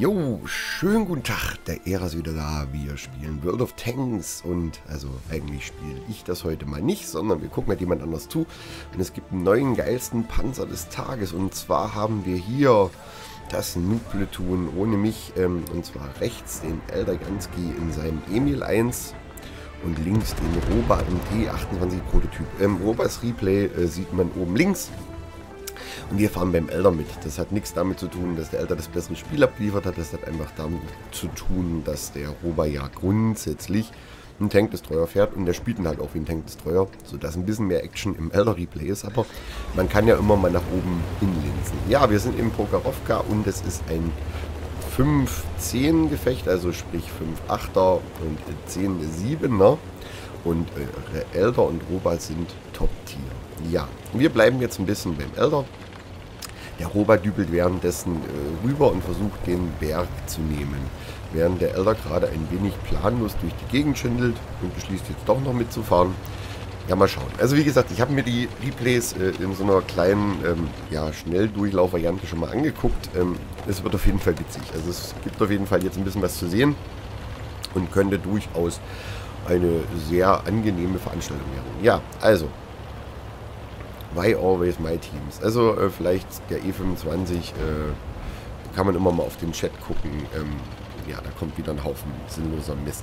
Jo, schönen guten Tag, der Ära ist wieder da. Wir spielen World of Tanks und also eigentlich spiele ich das heute mal nicht, sondern wir gucken halt jemand anders zu. Und es gibt einen neuen geilsten Panzer des Tages und zwar haben wir hier das Noob-Platoon ohne mich und zwar rechts den Elder Jansky in seinem Emil 1 und links den Roba im T28 Prototyp. Robas Replay sieht man oben links. Und wir fahren beim Elder mit. Das hat nichts damit zu tun, dass der Elder das bessere Spiel abgeliefert hat. Das hat einfach damit zu tun, dass der Roba ja grundsätzlich einen Tank-Destroyer fährt. Und der spielt ihn halt auch wie ein Tank-Destroyer, sodass ein bisschen mehr Action im Elder-Replay ist. Aber man kann ja immer mal nach oben hinlinsen. Ja, wir sind im Prokhorovka und es ist ein 5-10 Gefecht, also sprich 5-8er und 10-7er. Und Elder und Roba sind Top-Tier. Ja, wir bleiben jetzt ein bisschen beim Elder. Der Roba dübelt währenddessen rüber und versucht den Berg zu nehmen. Während der Elder gerade ein wenig planlos durch die Gegend schindelt und beschließt jetzt doch noch mitzufahren. Ja, mal schauen. Also wie gesagt, ich habe mir die Replays in so einer kleinen Schnelldurchlauf-Variante schon mal angeguckt. Es wird auf jeden Fall witzig. Also es gibt auf jeden Fall jetzt ein bisschen was zu sehen und könnte durchaus eine sehr angenehme Veranstaltung werden. Ja, also Why always my teams? Also vielleicht der E25 kann man immer mal auf den Chat gucken. Ja, da kommt wieder ein Haufen sinnloser Mist.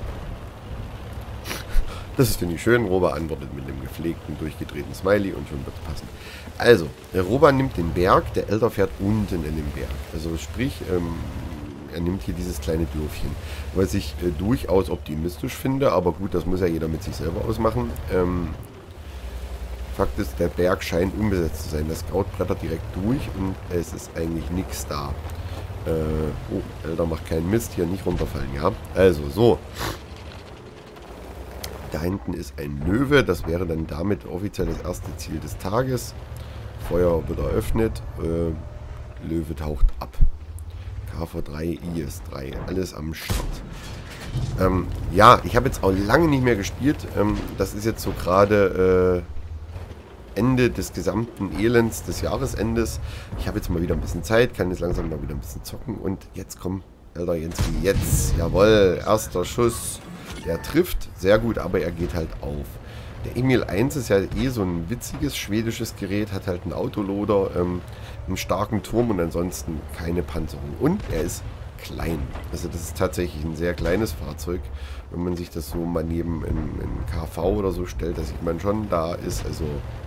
Das ist, finde ich, schön. Roba antwortet mit einem gepflegten, durchgedrehten Smiley und schon wird es passen. Also, der Roba nimmt den Berg, der Elder fährt unten in den Berg. Also sprich, er nimmt hier dieses kleine Dörfchen. Was ich durchaus optimistisch finde, aber gut, das muss ja jeder mit sich selber ausmachen. Fakt ist, der Berg scheint unbesetzt zu sein. Das Scout brettert direkt durch und es ist eigentlich nichts da. Oh, Elder macht keinen Mist, hier nicht runterfallen, ja. Also, so. Da hinten ist ein Löwe, das wäre dann damit offiziell das erste Ziel des Tages. Feuer wird eröffnet, Löwe taucht ab. KV3, IS-3, alles am Start. Ja, ich habe jetzt auch lange nicht mehr gespielt. Das ist jetzt so gerade Ende des gesamten Elends des Jahresendes. Ich habe jetzt mal wieder ein bisschen Zeit, kann jetzt langsam mal wieder ein bisschen zocken. Und jetzt kommt Elder Jansky. Jetzt, jawohl, erster Schuss. Der trifft, sehr gut, aber er geht halt auf. Der Emil 1 ist ja eh so ein witziges schwedisches Gerät, hat halt einen Autoloader, einen starken Turm und ansonsten keine Panzerung. Und er ist klein. Also das ist tatsächlich ein sehr kleines Fahrzeug. Wenn man sich das so mal neben in KV oder so stellt, da sieht man schon, da ist also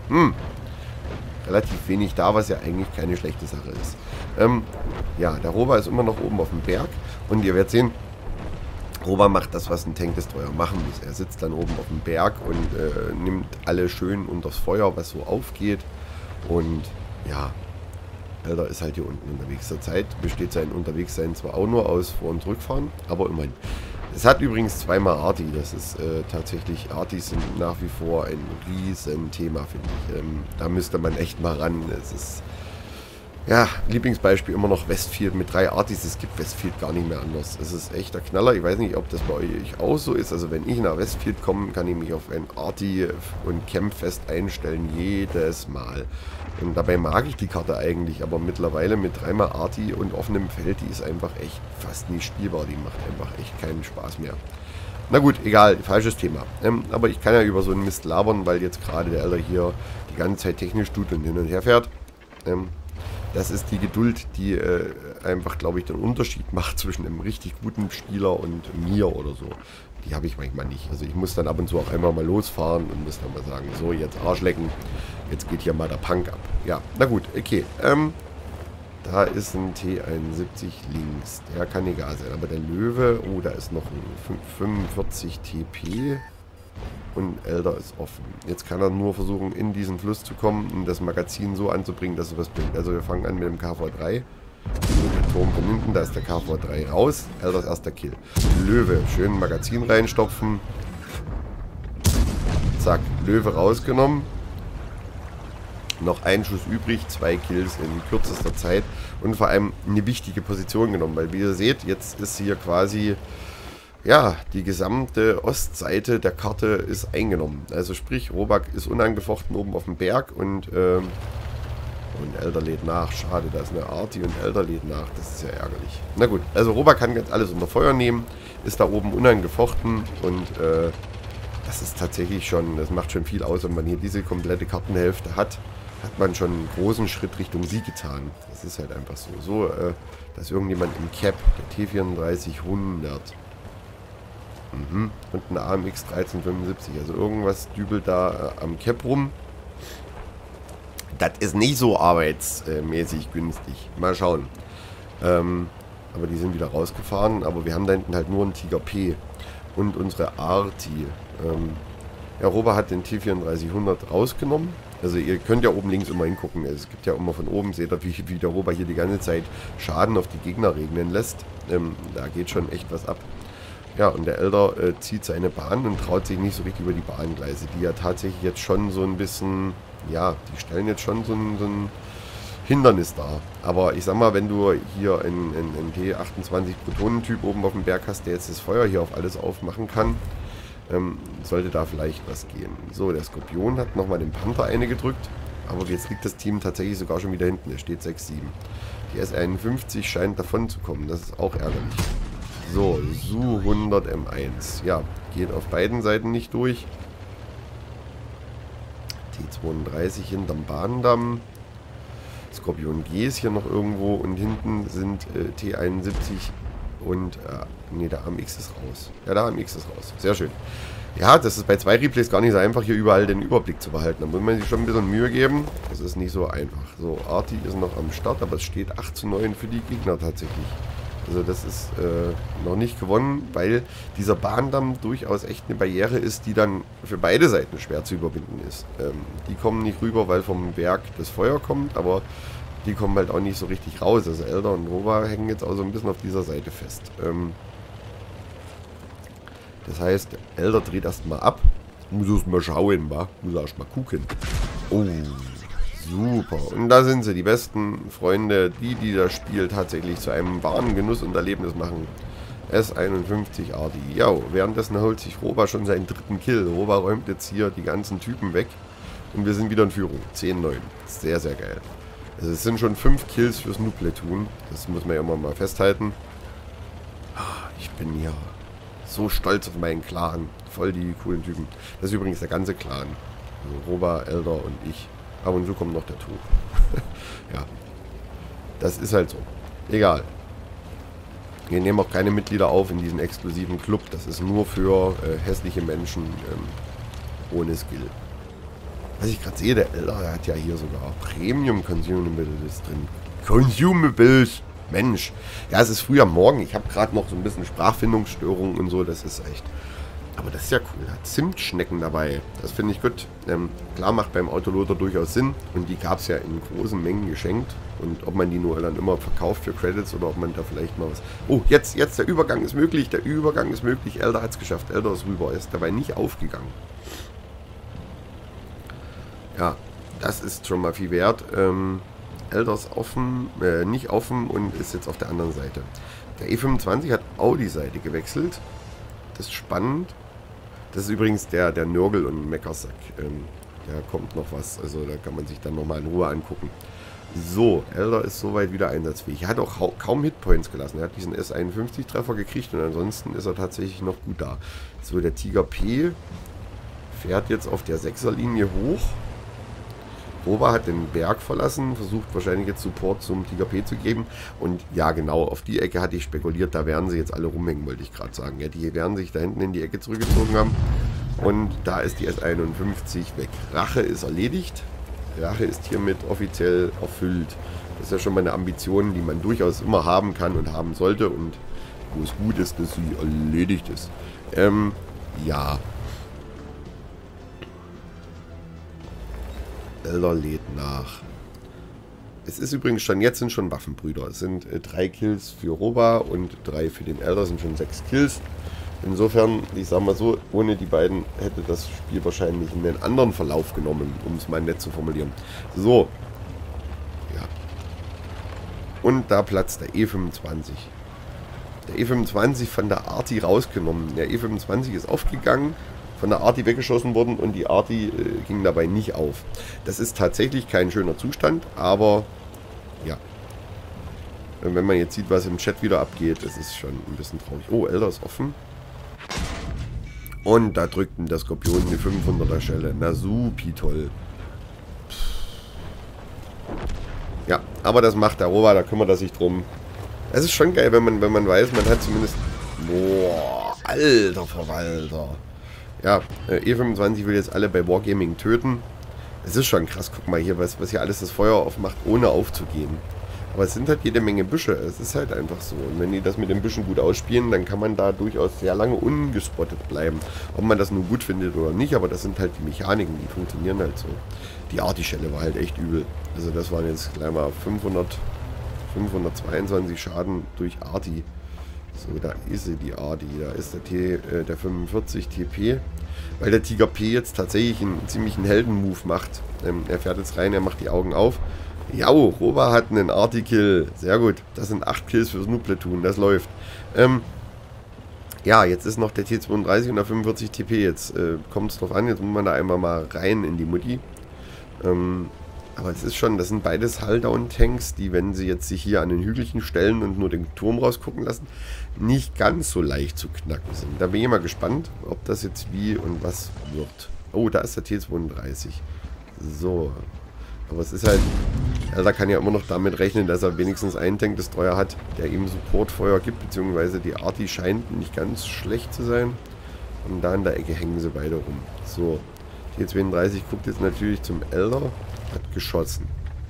relativ wenig da, was ja eigentlich keine schlechte Sache ist. Ja, der Roba ist immer noch oben auf dem Berg und ihr werdet sehen, Roba macht das, was ein Tank-Destroyer machen muss. Er sitzt dann oben auf dem Berg und nimmt alle schön unters Feuer, was so aufgeht. Und ja, Elder ist halt hier unten unterwegs. Zurzeit besteht sein Unterwegssein zwar auch nur aus Vor- und Rückfahren, aber immerhin. Es hat übrigens zweimal Arti. Das ist tatsächlich, Artis sind nach wie vor ein riesen Thema, finde ich. Da müsste man echt mal ran. Es ist, ja, Lieblingsbeispiel immer noch Westfield mit 3 Artis. Es gibt Westfield gar nicht mehr anders. Es ist echt der Knaller. Ich weiß nicht, ob das bei euch auch so ist. Also wenn ich nach Westfield komme, kann ich mich auf ein Arti und Campfest einstellen. Jedes Mal. Und dabei mag ich die Karte eigentlich. Aber mittlerweile mit 3-mal Arti und offenem Feld, die ist einfach echt fast nie spielbar. Die macht einfach echt keinen Spaß mehr. Na gut, egal, falsches Thema. Aber ich kann ja über so einen Mist labern, weil jetzt gerade der Elder hier die ganze Zeit technisch tut und hin und her fährt. Das ist die Geduld, die einfach, glaube ich, den Unterschied macht zwischen einem richtig guten Spieler und mir oder so. Die habe ich manchmal nicht. Also ich muss dann ab und zu auch einmal mal losfahren und muss dann mal sagen, so, jetzt Arsch lecken, jetzt geht hier mal der Punk ab. Ja, na gut, okay. Da ist ein T71 links. Der kann egal sein. Aber der Löwe, oh, da ist noch ein 45 TP. Und Elder ist offen. Jetzt kann er nur versuchen, in diesen Fluss zu kommen und das Magazin so anzubringen, dass es was bringt. Also wir fangen an mit dem KV3. Der Turm von hinten, da ist der KV3 raus. Elders erster Kill. Löwe, schön Magazin reinstopfen. Zack, Löwe rausgenommen. Noch ein Schuss übrig, 2 Kills in kürzester Zeit. Und vor allem eine wichtige Position genommen, weil wie ihr seht, jetzt ist hier quasi... Ja, die gesamte Ostseite der Karte ist eingenommen. Also sprich, Robak ist unangefochten oben auf dem Berg und Und Elder lädt nach. Schade, da ist eine Arti und Elder lädt nach. Das ist ja ärgerlich. Na gut, also Roba kann jetzt alles unter Feuer nehmen. Ist da oben unangefochten. Und das ist tatsächlich schon, das macht schon viel aus. Wenn man hier diese komplette Kartenhälfte hat, hat man schon einen großen Schritt Richtung Sieg getan. Das ist halt einfach so. So, dass irgendjemand im Cap, der T3400 und ein AMX 1375, also irgendwas dübelt da am Cap rum. Das ist nicht so arbeitsmäßig günstig. Mal schauen. Aber die sind wieder rausgefahren. Aber wir haben da hinten halt nur einen Tiger P und unsere Arti. Ja, Roba hat den T3400 rausgenommen. Also ihr könnt ja oben links immer hingucken. Es gibt ja immer von oben, seht ihr, wie der Roba hier die ganze Zeit Schaden auf die Gegner regnen lässt. Da geht schon echt was ab. Ja, und der Elder zieht seine Bahn und traut sich nicht so richtig über die Bahngleise, die ja tatsächlich jetzt schon so ein bisschen, ja, die stellen jetzt schon so ein Hindernis dar. Aber ich sag mal, wenn du hier einen T28 Protonentyp oben auf dem Berg hast, der jetzt das Feuer hier auf alles aufmachen kann, sollte da vielleicht was gehen. So, der Skorpion hat nochmal den Panther eine gedrückt, aber jetzt liegt das Team tatsächlich sogar schon wieder hinten. Er steht 6-7. Die S51 scheint davon zu kommen, das ist auch ärgerlich. So, Su 100 M1. Ja, geht auf beiden Seiten nicht durch. T32 hinterm Bahndamm. Skorpion G ist hier noch irgendwo und hinten sind T71 und, ne, der AMX ist raus. Ja, der AMX ist raus. Sehr schön. Ja, das ist bei 2 Replays gar nicht so einfach, hier überall den Überblick zu behalten. Da muss man sich schon ein bisschen Mühe geben. Das ist nicht so einfach. So, Arti ist noch am Start, aber es steht 8:9 für die Gegner tatsächlich. Also das ist noch nicht gewonnen, weil dieser Bahndamm durchaus echt eine Barriere ist, die dann für beide Seiten schwer zu überwinden ist. Die kommen nicht rüber, weil vom Berg das Feuer kommt, aber die kommen halt auch nicht so richtig raus. Also Elder und Roba hängen jetzt auch so ein bisschen auf dieser Seite fest. Das heißt, Elder dreht erstmal ab. Muss erst mal schauen, wa? Muss erst mal gucken. Oh, super. Und da sind sie, die besten Freunde, die das Spiel tatsächlich zu einem wahren Genuss und Erlebnis machen. S51 Arti. Ja, währenddessen holt sich Roba schon seinen 3. Kill. Roba räumt jetzt hier die ganzen Typen weg. Und wir sind wieder in Führung. 10-9. Sehr, sehr geil. Also es sind schon 5 Kills fürs Noob-Platoon. Das muss man ja immer mal festhalten. Ich bin ja so stolz auf meinen Clan. Voll die coolen Typen. Das ist übrigens der ganze Clan. Also Roba, Elder und ich. Ab und zu kommt noch der Tod. Ja. Das ist halt so. Egal. Wir nehmen auch keine Mitglieder auf in diesen exklusiven Club. Das ist nur für hässliche Menschen ohne Skill. Was ich gerade sehe, der Elder, der hat ja hier sogar Premium Consumables drin. Consumables! Mensch. Ja, es ist früh am Morgen. Ich habe gerade noch so ein bisschen Sprachfindungsstörungen und so. Das ist echt... Aber das ist ja cool. Hat Zimtschnecken dabei. Das finde ich gut. Klar, macht beim Autoloader durchaus Sinn. Und die gab es ja in großen Mengen geschenkt. Und ob man die nur dann immer verkauft für Credits oder ob man da vielleicht mal was... Oh, jetzt, der Übergang ist möglich. Der Übergang ist möglich. Elder hat es geschafft. Elder ist rüber. Er ist dabei nicht aufgegangen. Ja, das ist schon mal viel wert. Elder ist offen, nicht offen und ist jetzt auf der anderen Seite. Der E25 hat auch die Seite gewechselt. Das ist spannend. Das ist übrigens der Nörgel und Meckersack. Da kommt noch was. Also da kann man sich dann nochmal in Ruhe angucken. So, Elder ist soweit wieder einsatzfähig. Er hat auch kaum Hitpoints gelassen. Er hat diesen S51-Treffer gekriegt und ansonsten ist er tatsächlich noch gut da. So, der Tiger P fährt jetzt auf der 6er-Linie hoch. Roba hat den Berg verlassen, versucht wahrscheinlich jetzt Support zum Tiger P zu geben. Und ja, genau, auf die Ecke hatte ich spekuliert, da werden sie jetzt alle rumhängen, wollte ich gerade sagen. Ja, die werden sich da hinten in die Ecke zurückgezogen haben. Und da ist die S51 weg. Rache ist erledigt. Rache ist hiermit offiziell erfüllt. Das ist ja schon mal eine Ambition, die man durchaus immer haben kann und haben sollte. Und wo es gut ist, dass sie erledigt ist. Ja. Elder lädt nach. Es ist übrigens schon, jetzt sind schon Waffenbrüder. Es sind 3 Kills für Roba und 3 für den Elder, sind schon 6 Kills. Insofern, ich sag mal so, ohne die beiden hätte das Spiel wahrscheinlich einen anderen Verlauf genommen, um es mal nett zu formulieren. So. Ja. Und da platzt der E25. Der E25 von der Arti rausgenommen. Der E25 ist aufgegangen von der Arti weggeschossen worden und die Arti ging dabei nicht auf. Das ist tatsächlich kein schöner Zustand, aber ja. Wenn man jetzt sieht, was im Chat wieder abgeht, das ist schon ein bisschen traurig. Oh, Elder ist offen. Und da drückt der Skorpion die 500er Schelle. Na supi toll. Ja, aber das macht der Roba, da kümmert er sich drum. Es ist schon geil, wenn man weiß, man hat zumindest... Boah, alter Verwalter. Ja, E25 will jetzt alle bei Wargaming töten. Es ist schon krass, guck mal hier, was hier alles das Feuer aufmacht, ohne aufzugehen. Aber es sind halt jede Menge Büsche, es ist halt einfach so. Und wenn die das mit den Büschen gut ausspielen, dann kann man da durchaus sehr lange ungespottet bleiben. Ob man das nun gut findet oder nicht, aber das sind halt die Mechaniken, die funktionieren halt so. Die Arti-Schelle war halt echt übel. Also das waren jetzt gleich mal 522 Schaden durch Arti. So, da ist sie, die Arti. Da ist der 45 TP. Weil der Tiger P jetzt tatsächlich einen ziemlichen Heldenmove macht. Er fährt jetzt rein, er macht die Augen auf. Ja, Roba hat einen Arti-Kill. Sehr gut. Das sind 8 Kills fürs Noob-Platoon. Das läuft. Ja, jetzt ist noch der T32 und der 45 TP. Jetzt kommt es drauf an. Jetzt muss man da einmal mal rein in die Mutti. Aber es ist schon, das sind beides Hull-Down-Tanks, die, wenn sie jetzt sich hier an den Hügelchen stellen und nur den Turm rausgucken lassen, nicht ganz so leicht zu knacken sind. Da bin ich mal gespannt, ob das jetzt wie und was wird. Oh, da ist der T32. So. Aber es ist halt, da kann ja immer noch damit rechnen, dass er wenigstens einen Tank-Destroyer hat, der eben Supportfeuer gibt, beziehungsweise die Arti scheint nicht ganz schlecht zu sein. Und da in der Ecke hängen sie beide rum. So, T32 guckt jetzt natürlich zum Elder, hat geschossen.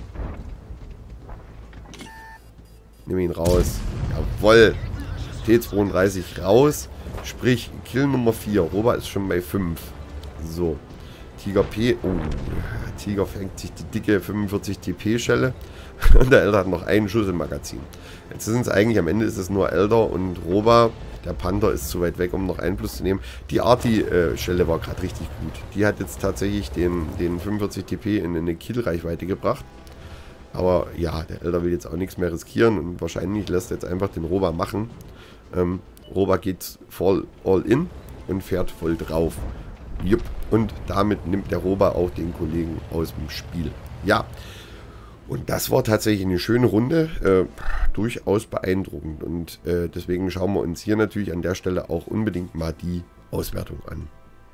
Nimm ihn raus. Jawoll. T32 raus. Sprich, Kill Nummer 4. Roba ist schon bei 5. So. Tiger P. Oh, Tiger fängt sich die dicke 45 TP-Schelle. Und der Elder hat noch einen Schuss im Magazin. Jetzt sind es eigentlich, am Ende ist es nur Elder und Roba. Der Panther ist zu weit weg, um noch Einfluss zu nehmen. Die Arti-Schelle war gerade richtig gut. Die hat jetzt tatsächlich den 45 TP in eine Kill-Reichweite gebracht. Aber ja, der Elder will jetzt auch nichts mehr riskieren und wahrscheinlich lässt er jetzt einfach den Roba machen. Roba geht voll all in und fährt voll drauf. Jupp. Und damit nimmt der Roba auch den Kollegen aus dem Spiel. Ja. Und das war tatsächlich eine schöne Runde. Durchaus beeindruckend. Und deswegen schauen wir uns hier natürlich an der Stelle auch unbedingt mal die Auswertung an.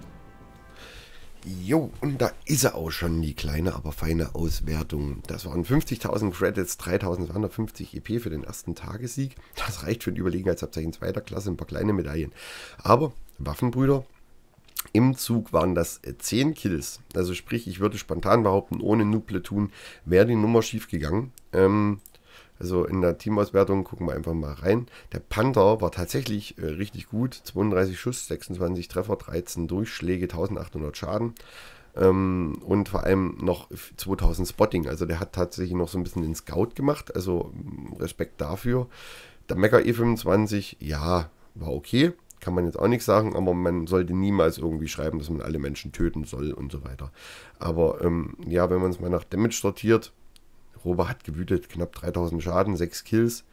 Jo, und da ist er auch schon, die kleine, aber feine Auswertung. Das waren 50.000 Credits, 3.250 EP für den ersten Tagessieg. Das reicht für ein Überlegenheitsabzeichen zweiter Klasse, ein paar kleine Medaillen. Aber, Waffenbrüder, im Zug waren das 10 Kills. Also sprich, ich würde spontan behaupten, ohne Noob-Platoon wäre die Nummer schief gegangen. Also in der Teamauswertung gucken wir einfach mal rein. Der Panther war tatsächlich richtig gut. 32 Schuss, 26 Treffer, 13 Durchschläge, 1800 Schaden. Und vor allem noch 2000 Spotting. Also der hat tatsächlich noch so ein bisschen den Scout gemacht. Also Respekt dafür. Der Mecha E25, ja, war okay. Kann man jetzt auch nichts sagen, aber man sollte niemals irgendwie schreiben, dass man alle Menschen töten soll und so weiter. Aber ja, wenn man es mal nach Damage sortiert, Roba hat gewütet, knapp 3000 Schaden, 6 Kills,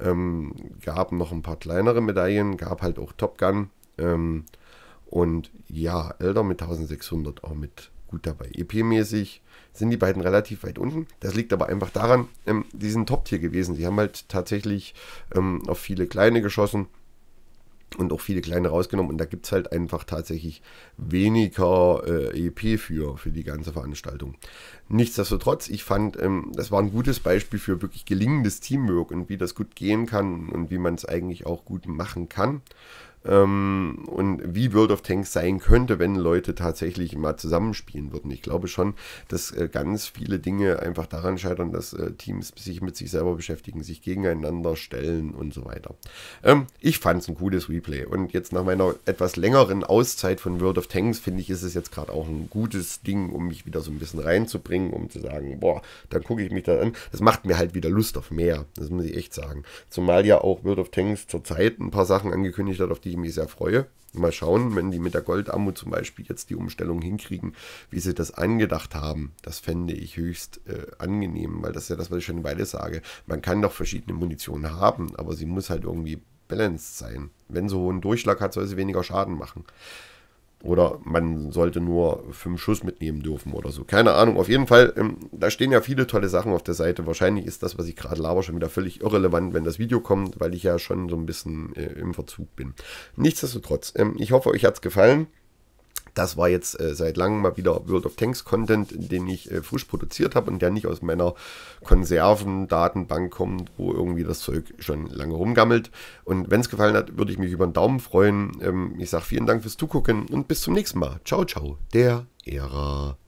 gab noch ein paar kleinere Medaillen, gab halt auch Top Gun und ja, Elder mit 1600 auch mit gut dabei. EP-mäßig sind die beiden relativ weit unten. Das liegt aber einfach daran, die sind Top-Tier gewesen. Die haben halt tatsächlich auf viele kleine geschossen. Und auch viele kleine rausgenommen. Und da gibt es halt einfach tatsächlich weniger EP für die ganze Veranstaltung. Nichtsdestotrotz, ich fand, das war ein gutes Beispiel für wirklich gelingendes Teamwork und wie das gut gehen kann und wie man es eigentlich auch gut machen kann. Und wie World of Tanks sein könnte, wenn Leute tatsächlich mal zusammenspielen würden. Ich glaube schon, dass ganz viele Dinge einfach daran scheitern, dass Teams sich mit sich selber beschäftigen, sich gegeneinander stellen und so weiter. Ich fand es ein cooles Replay und jetzt nach meiner etwas längeren Auszeit von World of Tanks finde ich, ist es jetzt gerade auch ein gutes Ding, um mich wieder so ein bisschen reinzubringen, um zu sagen, boah, dann gucke ich mich da an. Das macht mir halt wieder Lust auf mehr, das muss ich echt sagen. Zumal ja auch World of Tanks zurzeit ein paar Sachen angekündigt hat, auf die ich mich sehr freue. Mal schauen, wenn die mit der Goldammo zum Beispiel jetzt die Umstellung hinkriegen, wie sie das angedacht haben. Das fände ich höchst angenehm, weil das ist ja das, was ich schon eine Weile sage. Man kann doch verschiedene Munition haben, aber sie muss halt irgendwie balanced sein. Wenn sie hohen Durchschlag hat, soll sie weniger Schaden machen. Oder man sollte nur 5 Schuss mitnehmen dürfen oder so. Keine Ahnung. Auf jeden Fall, da stehen ja viele tolle Sachen auf der Seite. Wahrscheinlich ist das, was ich gerade laber, schon wieder völlig irrelevant, wenn das Video kommt, weil ich ja schon so ein bisschen im Verzug bin. Nichtsdestotrotz, ich hoffe, euch hat es gefallen. Das war jetzt seit langem mal wieder World of Tanks Content, den ich frisch produziert habe und der nicht aus meiner Konservendatenbank kommt, wo irgendwie das Zeug schon lange rumgammelt. Und wenn es gefallen hat, würde ich mich über einen Daumen freuen. Ich sage vielen Dank fürs Zugucken und bis zum nächsten Mal. Ciao, ciao, der Ära.